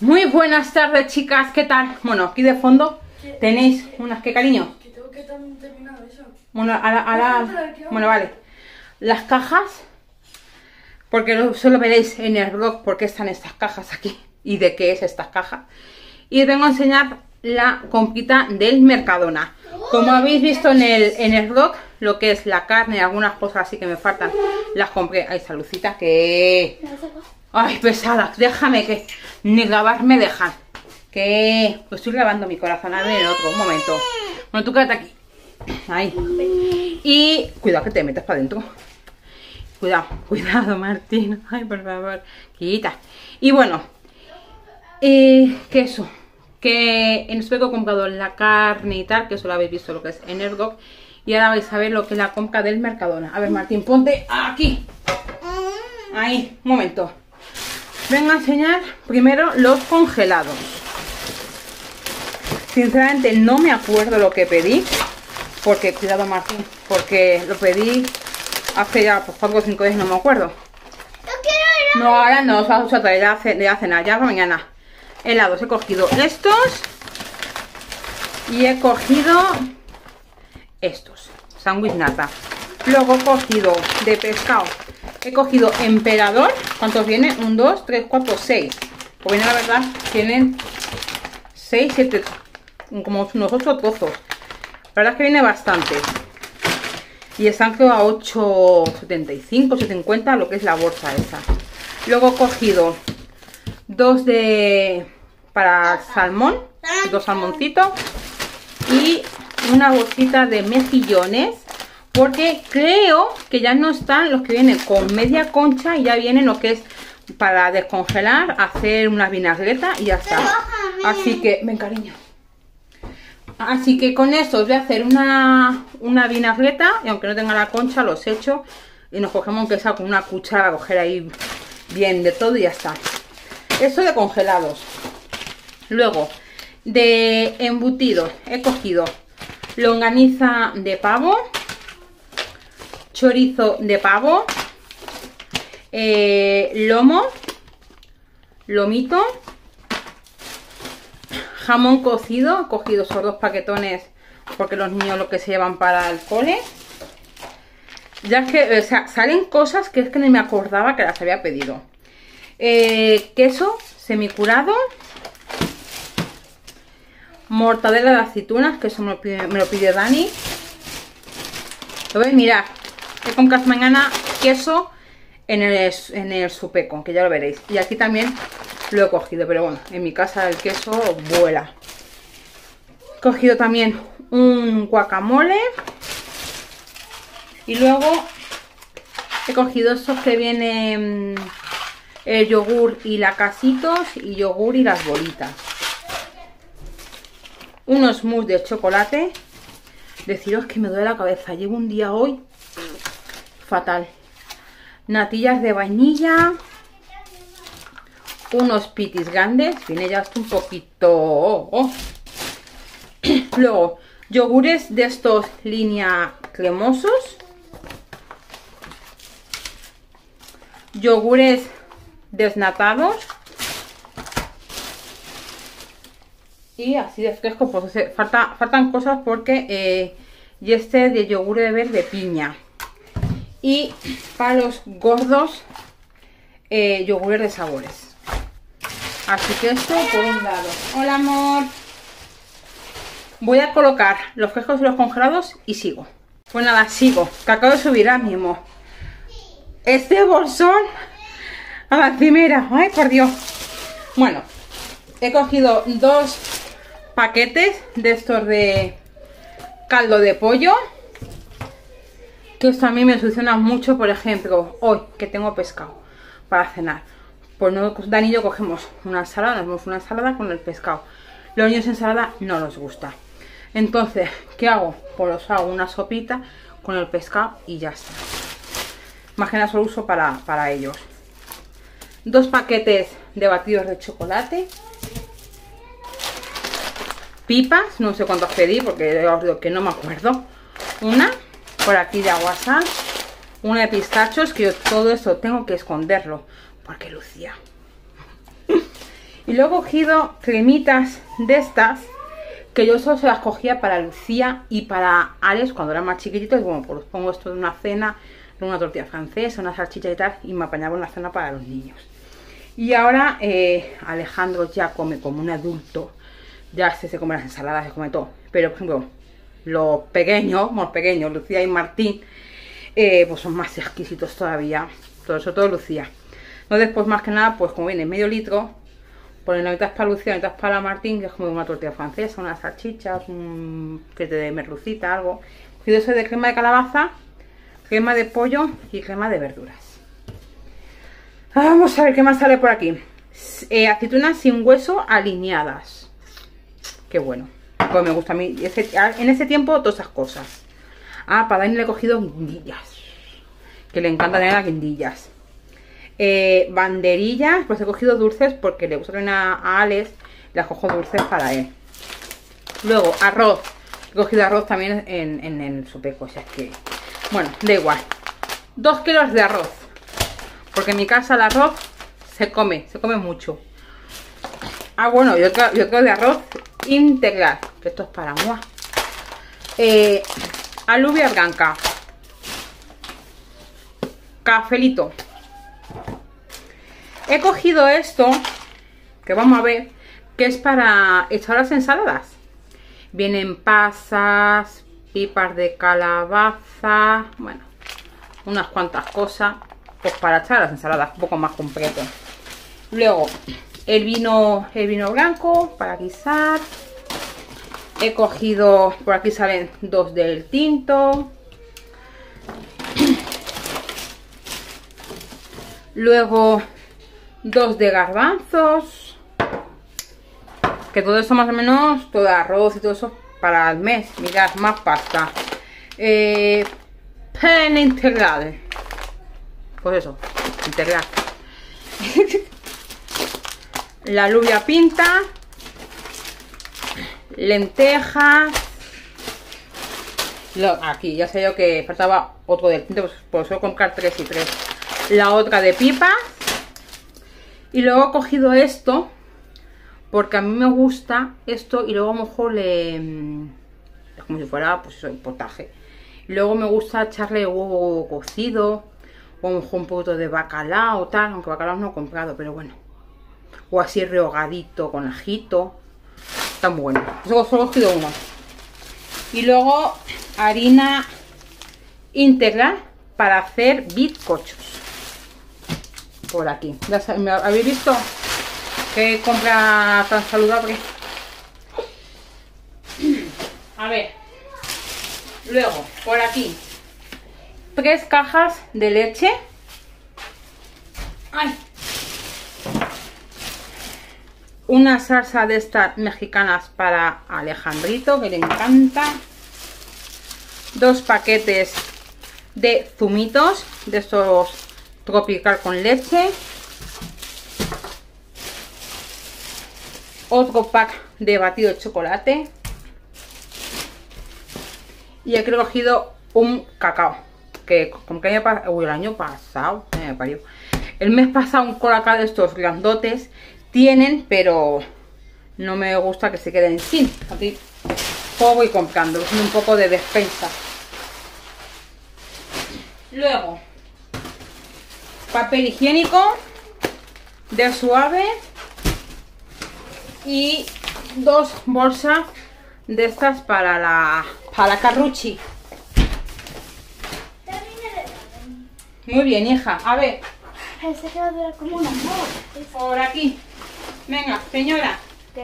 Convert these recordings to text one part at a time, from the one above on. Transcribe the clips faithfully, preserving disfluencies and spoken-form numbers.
Muy buenas tardes, chicas, ¿qué tal? Bueno, aquí de fondo tenéis unas, ¿qué cariño? Que tengo que terminar eso. Bueno, ahora, ahora, bueno, vale. Las cajas, porque lo, solo veréis en el blog por qué están estas cajas aquí y de qué es estas cajas. Y os vengo a enseñar la comprita del Mercadona. Como habéis visto en el, en el blog, lo que es la carne y algunas cosas así que me faltan, las compré. Ay, saludcita, que... Ay, pesada, déjame que ni grabar me dejan. Que pues estoy grabando mi corazón. A ver, en otro un momento. Bueno, tú quédate aquí. Ahí. Y cuidado que te metas para adentro. Cuidado, cuidado, Martín. Ay, por favor. Quita. Y bueno, eh, queso. Que en este he comprado la carne y tal, que eso lo habéis visto lo que es en el blog. Y ahora vais a ver lo que es la compra del Mercadona. A ver, Martín, ponte aquí. Ahí, un momento. Vengo a enseñar primero los congelados. Sinceramente no me acuerdo lo que pedí. Porque, cuidado Martín, porque lo pedí hace ya pues, cuatro o cinco días, no me acuerdo. No, ahora no, os vamos a traer ya de cenar, ya para mañana. Helados, he cogido estos. Y he cogido estos, sándwich nata. Luego he cogido de pescado. He cogido emperador. ¿Cuántos vienen? un, dos, tres, cuatro, seis. Pues viene, la verdad, tienen seis, siete, como unos ocho trozos. La verdad es que viene bastante. Y están creo a ocho setenta y cinco, ocho cincuenta, lo que es la bolsa esa. Luego he cogido dos de... para salmón, dos salmoncitos. Y una bolsita de mejillones. Porque creo que ya no están los que vienen con media concha y ya vienen lo que es para descongelar, hacer una vinagreta y ya está. Así que, ven cariño. Así que con esto os voy a hacer una, una vinagreta y aunque no tenga la concha los echo y nos cogemos aunque sea con una cuchara a coger ahí bien de todo y ya está. Esto de congelados. Luego, de embutidos he cogido longaniza de pavo, chorizo de pavo, eh, lomo, lomito, jamón cocido. He cogido esos dos paquetones porque los niños lo que se llevan para el cole. Ya es que, o sea, salen cosas que es que ni me acordaba que las había pedido. Eh, queso semicurado, mortadela de aceitunas, que eso me lo pide, me lo pide Dani. Lo veis, mirad. He comprado mañana queso en el, en el Supeco, que ya lo veréis. Y aquí también lo he cogido, pero bueno, en mi casa el queso vuela. He cogido también un guacamole. Y luego he cogido estos que vienen el yogur y lacasitos y yogur y las bolitas. Unos mousse de chocolate. Deciros que me duele la cabeza. Llevo un día hoy fatal. Natillas de vainilla. Unos pitis grandes. Viene ya hasta un poquito. Oh, oh. Luego, yogures de estos línea cremosos. Yogures desnatados. Y así de fresco, pues falta, faltan cosas porque eh, y este de yogur de verde piña. Y para los gordos, eh, yogures de sabores. Así que esto por un lado. Hola amor. Voy a colocar los frescos y los congelados y sigo. Pues nada, sigo, que acabo de subir ahora mismo este bolsón a la cimera. Ay, por Dios. Bueno, he cogido dos paquetes de estos de caldo de pollo, que esto a mí me soluciona mucho. Por ejemplo, hoy que tengo pescado para cenar, pues no, Dani y yo cogemos una ensalada, nos hacemos una ensalada con el pescado. Los niños ensalada no les gusta, entonces ¿qué hago? Pues os hago una sopita con el pescado y ya está. Más que nada solo uso para, para ellos. Dos paquetes de batidos de chocolate. Pipas, no sé cuántos pedí porque os digo que no me acuerdo. Una por aquí de aguasal, una de pistachos, que yo todo esto tengo que esconderlo porque lucía. Y luego he cogido cremitas de estas, que yo solo se las cogía para Lucía y para Alex cuando eran más chiquititos. Y bueno, pues pongo esto en una cena, en una tortilla francesa, una salchicha y tal, y me apañaba una cena para los niños. Y ahora eh, Alejandro ya come como un adulto, ya se, se come las ensaladas, se come todo. Pero por ejemplo, los pequeños, más pequeños, Lucía y Martín, eh, pues son más exquisitos todavía, todo eso, todo Lucía. Entonces, pues más que nada, pues como viene medio litro, pues la mitad es para Lucía, la mitad es para Martín, que es como una tortilla francesa, unas salchichas, un filete de merlucita, algo. He cogido eso de crema de calabaza, crema de pollo y crema de verduras. Vamos a ver qué más sale por aquí. Eh, aceitunas sin hueso alineadas. Qué bueno. Pues me gusta a mí. Ese, en ese tiempo todas esas cosas. Ah, para Dani le he cogido guindillas. Que le encanta tener las guindillas. Eh, banderillas. Pues he cogido dulces porque le gusta también a, a Alex. Las cojo dulces para él. Luego, arroz. He cogido arroz también en, en el sopeco. O sea que... Bueno, da igual. Dos kilos de arroz. Porque en mi casa el arroz se come, se come mucho. Ah, bueno, y otro, y otro de arroz integral. Que esto es para moi. Eh, alubia blanca. Cafelito. He cogido esto, que vamos a ver, que es para echar las ensaladas. Vienen pasas, pipas de calabaza, bueno, unas cuantas cosas. Pues para echar las ensaladas un poco más completo. Luego el vino, el vino blanco para guisar. He cogido, por aquí salen dos del tinto. Luego dos de garbanzos. Que todo eso más o menos, todo arroz y todo eso para el mes. Mirad, más pasta. Eh, pene integral. Pues eso, integral. La alubia pinta. Lentejas. Lo, aquí, ya sé yo que faltaba otro del tinto, pues por eso comprar tres y tres. La otra de pipas. Y luego he cogido esto, porque a mí me gusta esto y luego a lo mejor le... Es como si fuera, pues eso, el potaje. Y luego me gusta echarle huevo cocido. O a lo mejor un poquito de bacalao, tal, aunque bacalao no he comprado, pero bueno. O así rehogadito con ajito. Está muy bueno. Eso solo he cogido uno. Y luego harina integral para hacer bizcochos. Por aquí. Ya ¿habéis visto qué compra tan saludable? A ver. Luego, por aquí. Tres cajas de leche. Ay. Una salsa de estas mexicanas para Alejandrito, que le encanta. Dos paquetes de zumitos, de estos tropical con leche. Otro pack de batido de chocolate. Y aquí he cogido un cacao. Que como que el año, uy, el año pasado, me parió. El mes pasado un colacao de estos grandotes tienen, pero no me gusta que se queden sin. Así pues voy comprando, un poco de despensa. Luego, papel higiénico de Suave y dos bolsas de estas para la para la Carrucci. Muy bien, hija. A ver. Pensé que va a durar como una hora. Por aquí. Venga, señora. ¿Qué?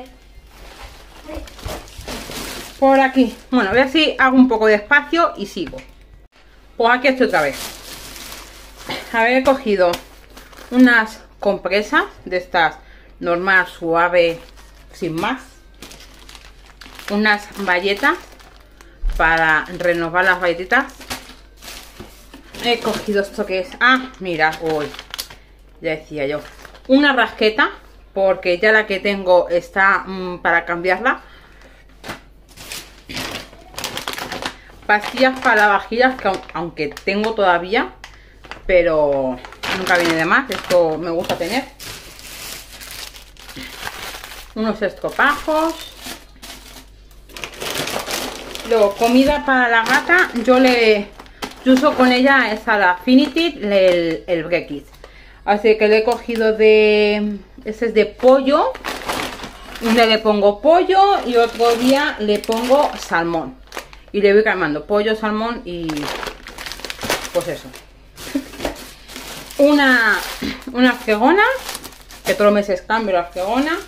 Por aquí. Bueno, voy a ver si hago un poco de espacio y sigo. Pues aquí estoy otra vez. Había cogido unas compresas de estas normal, suave, sin más. Unas bayetas para renovar las galletitas. He cogido esto que es... Ah, mira, uy, ya decía yo. Una rasqueta, porque ya la que tengo está mmm, para cambiarla. Pastillas para vajillas, que aunque tengo todavía, pero nunca viene de más. Esto me gusta tener. unos estropajos. Luego, comida para la gata. Yo le yo uso con ella esa la Affinity, el, el Brexit. Así que le he cogido de... Este es de pollo. Un día le pongo pollo y otro día le pongo salmón. Y le voy calmando pollo, salmón y... Pues eso. Una, una fregona, que todos los meses cambio la fregona.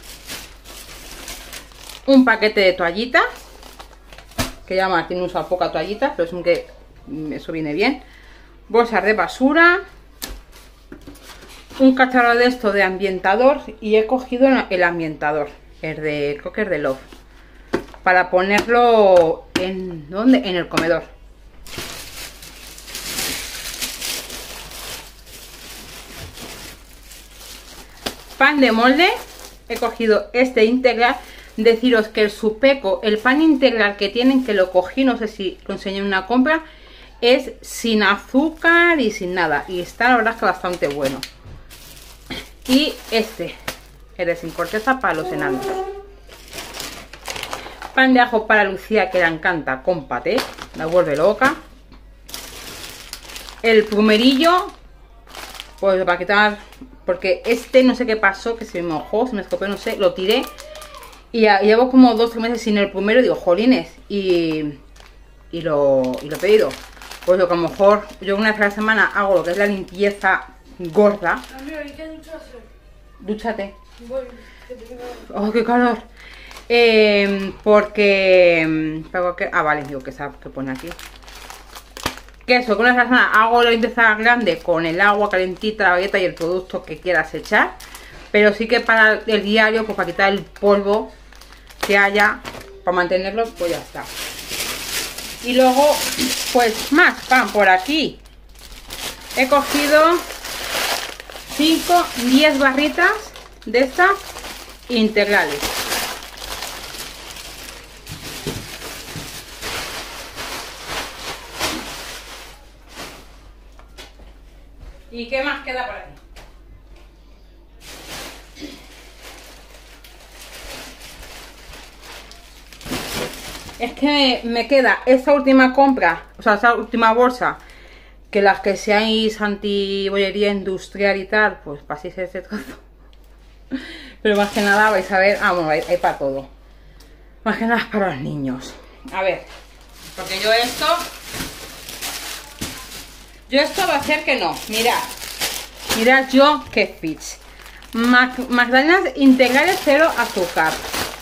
Un paquete de toallitas, que ya Martín usa poca toallita, pero es un que eso viene bien. Bolsas de basura. Un cacharro de esto de ambientador. Y he cogido el ambientador, el de, creo que es de Love, para ponerlo en, ¿dónde? En el comedor. Pan de molde. He cogido este integral. Deciros que el Supeco, el pan integral que tienen, que lo cogí, no sé si lo enseñé en una compra, es sin azúcar y sin nada. Y está la verdad que bastante bueno. Y este, el de sin corteza para los enanos. Pan de ajo para Lucía, que le encanta, con paté. La vuelve loca. El plumerillo, pues para quitar, porque este no sé qué pasó, que se me mojó, se me escopó, no sé, lo tiré. Y ya, llevo como dos o tres meses sin el plumero, digo, jolines, y, y, lo, y lo he pedido. Pues lo que a lo mejor yo una vez a la semana hago lo que es la limpieza gorda. Amigo, ¿y qué ducharse? Dúchate. Voy, que tengo... Oh, qué calor. Eh, porque... que, ah, vale, digo que sabe que pone aquí. Que eso, que una vez a la semana hago la limpieza grande con el agua calentita, la bagueta y el producto que quieras echar. Pero sí que para el diario, pues para quitar el polvo que haya, para mantenerlo, pues ya está. Y luego, pues más pan por aquí. He cogido cinco, diez barritas de estas integrales. ¿Y qué más queda por aquí? Es que me queda esta última compra, o sea, esta última bolsa, que las que seáis anti-bollería industrial y tal, pues paséis ese trozo. Pero más que nada vais a ver, ah, bueno, hay, hay para todo. Más que nada para los niños. A ver, porque yo esto, yo esto va a ser que no, mirad, mirad yo qué fits. Mac, magdalenas integrales cero azúcar.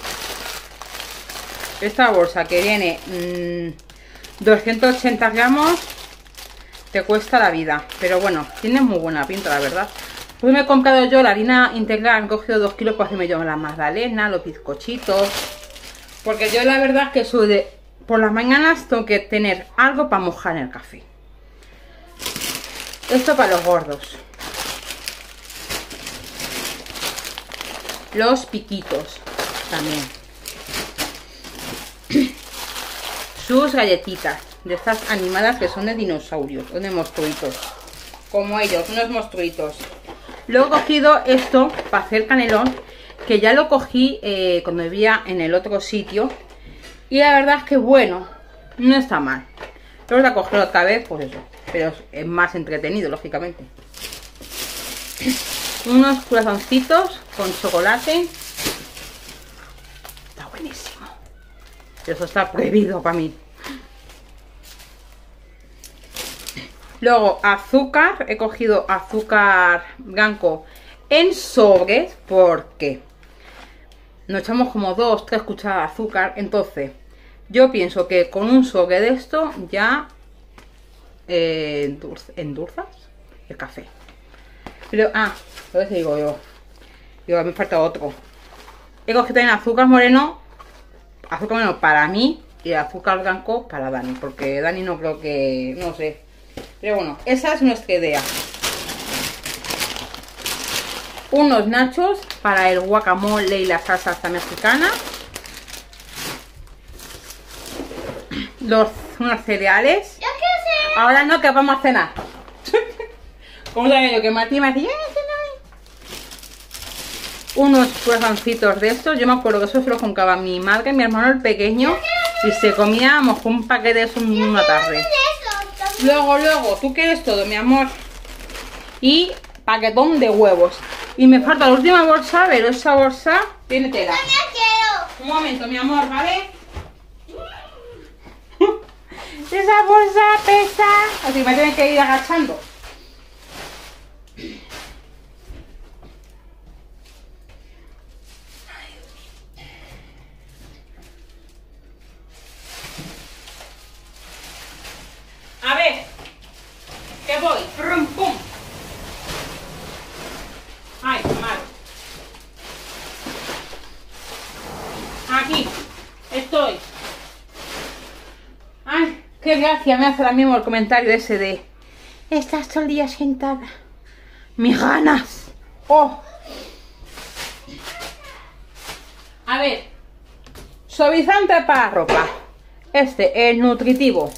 Esta bolsa que viene mmm, doscientos ochenta gramos, te cuesta la vida. Pero bueno, tiene muy buena pinta, la verdad. Pues me he comprado yo la harina integral, he cogido dos kilos para hacerme yo la magdalena, los bizcochitos. Porque yo la verdad que soy de... Por las mañanas tengo que tener algo para mojar en el café. Esto para los gordos. Los piquitos también. Sus galletitas de estas animadas que son de dinosaurios o de monstruitos, como ellos, unos monstruitos. Luego he cogido esto para hacer canelón, que ya lo cogí eh, cuando vivía en el otro sitio, y la verdad es que bueno, no está mal. Luego voy a coger otra vez, pues eso, pero es más entretenido, lógicamente. Unos corazoncitos con chocolate. Está buenísimo. Eso está prohibido para mí. Luego azúcar. He cogido azúcar blanco en sobres. Porque nos echamos como dos, tres cucharadas de azúcar. Entonces yo pienso que con un sobre de esto ya eh, endulzas el café. Pero, ah, a ver si digo yo. Digo, me falta otro. He cogido también azúcar moreno. Azúcar moreno para mí y azúcar blanco para Dani, porque Dani no creo que... no sé. Pero bueno, esa es nuestra idea. Unos nachos para el guacamole y la salsa esta mexicana. Los, unos cereales. ¿Ya qué sé? Ahora no, que vamos a cenar. ¿Cómo sabía yo? Que Martín me decía... unos croissancitos de estos. Yo me acuerdo que eso se los compraba mi madre, mi hermano el pequeño, y se comíamos un paquete de eso en una tarde. Luego, luego, tú quieres todo, mi amor. Y paquetón de huevos. Y me falta la última bolsa, pero esa bolsa tiene tela. Un momento, mi amor, ¿vale? Esa bolsa pesa, así que me tienen que ir agachando. A ver, que voy, prum pum. Ay, qué mal. Aquí estoy. Ay, qué gracia me hace ahora mismo el comentario ese de estás todo el día sentada. Mis ganas. Oh. A ver, suavizante para ropa. Este, el nutritivo.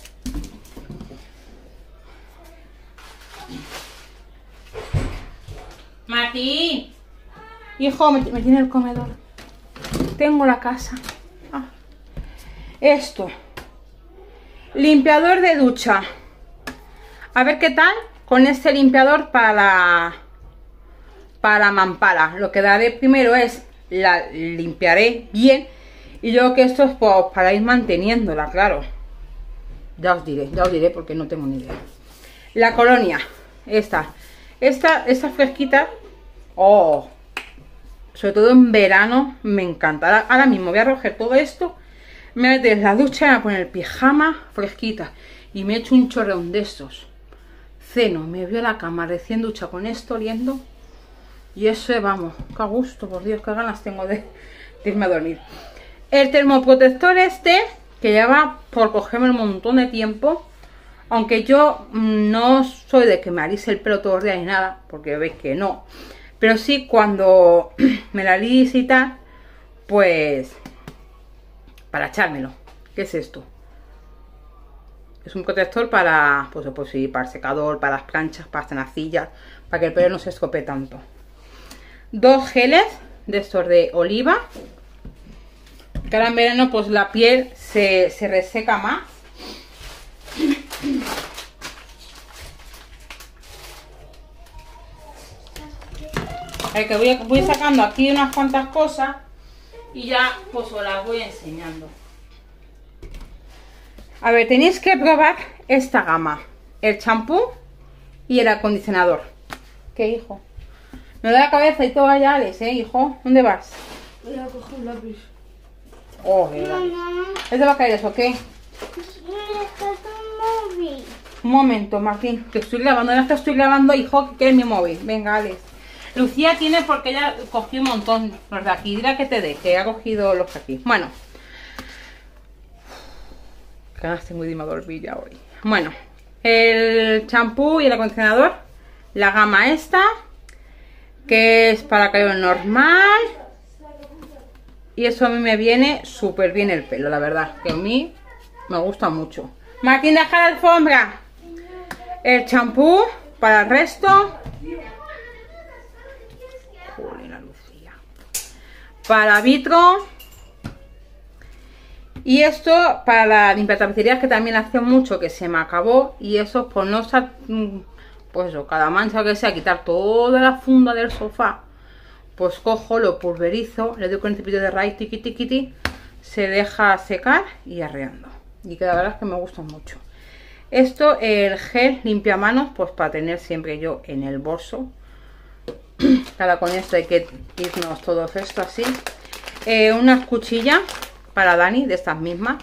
Mati, hijo, me, me tiene el comedor. Tengo la casa. Ah. Esto. Limpiador de ducha. A ver qué tal con este limpiador para la, para la mampara. Lo que daré primero es la limpiaré bien. Y luego que esto es pues, para ir manteniéndola, claro. Ya os diré, ya os diré porque no tengo ni idea. La colonia. Esta. Esta, esta fresquita. Oh. Sobre todo en verano me encanta. Ahora, ahora mismo voy a recoger todo esto. Me voy a meter en la ducha, me voy a poner el pijama fresquita. Y me echo un chorreón de estos. Ceno, me voy a la cama recién ducha con esto oliendo. Y eso es, vamos, qué gusto, por Dios, qué ganas tengo de, de irme a dormir. El termoprotector este, que lleva por cogerme un montón de tiempo. Aunque yo no soy de que me alise el pelo todo el día ni nada, porque veis que no. Pero sí cuando me la alise y tal, pues para echármelo. ¿Qué es esto? Es un protector para, pues, pues sí, para el secador, para las planchas, para las tenacillas, para que el pelo no se estropee tanto. Dos geles de estos de oliva. Que ahora en verano pues la piel se, se reseca más. El que voy, voy sacando aquí unas cuantas cosas y ya pues os las voy enseñando. A ver, tenéis que probar esta gama, el champú y el acondicionador. ¿Qué, hijo? Me da la cabeza y todo allá, Alex, ¿eh, hijo? ¿Dónde vas? Voy a coger un lápiz. Oh, ¿es de va a caer eso, qué? Un momento, Martín, que estoy grabando, ya te estoy grabando, hijo, que es mi móvil. Venga, Alex. Lucía tiene porque ella cogió un montón los de aquí. Dile que te dé, que ha cogido los de aquí. Bueno. Que ganas tengo de irme a dormir ya hoy. Bueno, el champú y el acondicionador. La gama esta, que es para cabello normal. Y eso a mí me viene súper bien el pelo, la verdad. Que a mí me gusta mucho. Martín, deja la alfombra. El champú para el resto. Joder, la Lucía. Para vitro. Y esto para la limpiatapicerías, que también hace mucho que se me acabó. Y eso por no estar, pues eso, cada mancha que sea, quitar toda la funda del sofá. Pues cojo, lo pulverizo, le doy con el cepillo de raíz, tiqui tiqui tiqui, se deja secar y arreando. Y que la verdad es que me gusta mucho. Esto, el gel limpia manos, pues para tener siempre yo en el bolso. Ahora con esto hay que irnos todos esto así. Eh, una cuchilla para Dani, de estas mismas.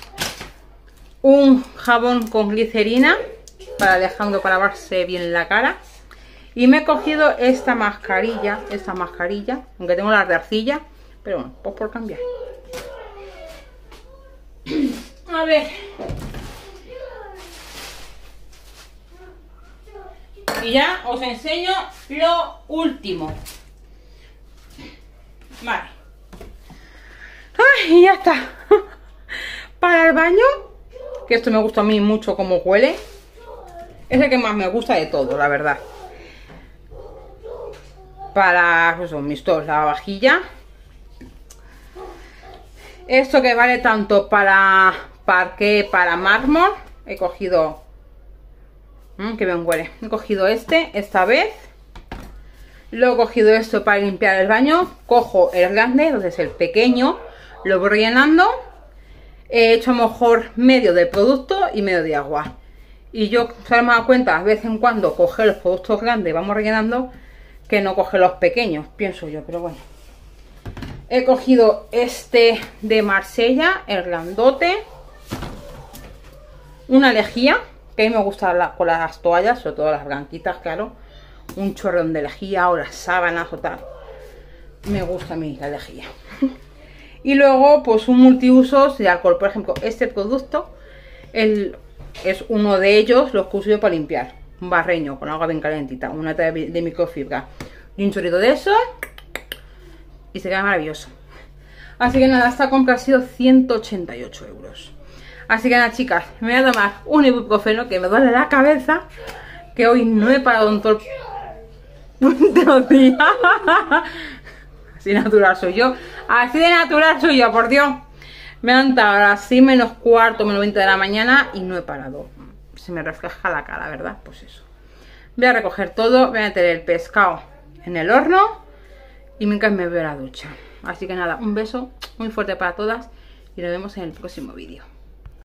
Un jabón con glicerina para dejando para lavarse bien la cara. Y me he cogido esta mascarilla, esta mascarilla, aunque tengo la de arcilla, pero bueno, pues por cambiar. A ver. Y ya os enseño lo último. Vale. Ay, y ya está. Para el baño, que esto me gusta a mí mucho como huele. Es el que más me gusta de todo, la verdad. para pues, mis dos, la vajilla. Esto que vale tanto para parqué, para mármol. He cogido, mmm, que bien huele, he cogido este esta vez. Luego he cogido esto para limpiar el baño. Cojo el grande, entonces el pequeño lo voy rellenando. He hecho a lo mejor medio de producto y medio de agua. Y yo se me he dado cuenta, de vez en cuando coger los productos grandes, vamos rellenando, que no coge los pequeños, pienso yo, pero bueno. He cogido este de Marsella, el grandote. Una lejía, que a mí me gusta la, con las toallas, sobre todo las blanquitas, claro. Un chorrón de lejía o las sábanas o tal. Me gusta a mí la lejía. Y luego pues un multiusos de alcohol. Por ejemplo, este producto el, es uno de ellos, los que uso yo para limpiar. Un barreño con agua bien calentita, una de, de microfibra y un chorrito de eso. Y se queda maravilloso. Así que nada, esta compra ha sido ciento ochenta y ocho euros. Así que nada, chicas, me voy a tomar un ibuprofeno que me duele la cabeza. Que hoy no he parado en todo el día. Así natural soy yo. Así de natural soy yo, por Dios. Me he levantado a las seis menos cuarto, menos veinte de la mañana y no he parado. Se me refleja la cara, ¿verdad? Pues eso. Voy a recoger todo, voy a meter el pescado en el horno y mientras me veo a la ducha. Así que nada, un beso muy fuerte para todas y nos vemos en el próximo vídeo.